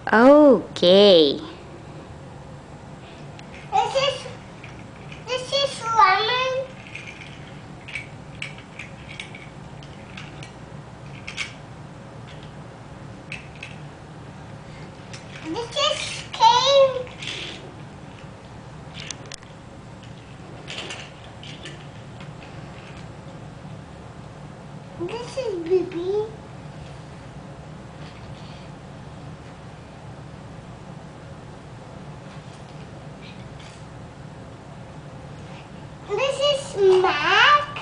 Okay. This is lemon. This is cake. This is baby. This is Mac.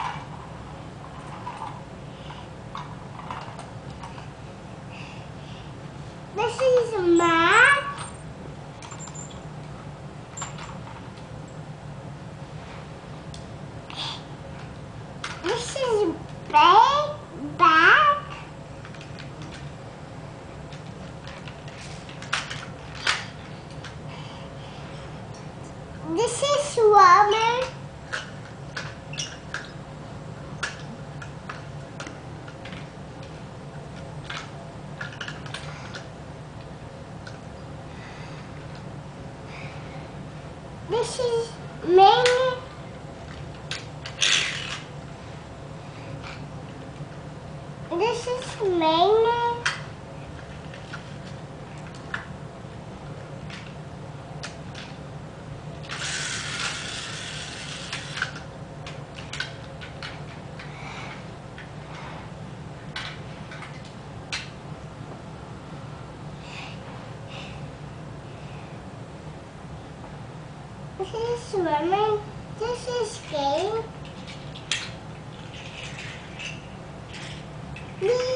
This is Mac. This is back. This is woman. This is Ming. This is Ming. This is swimming. This is game.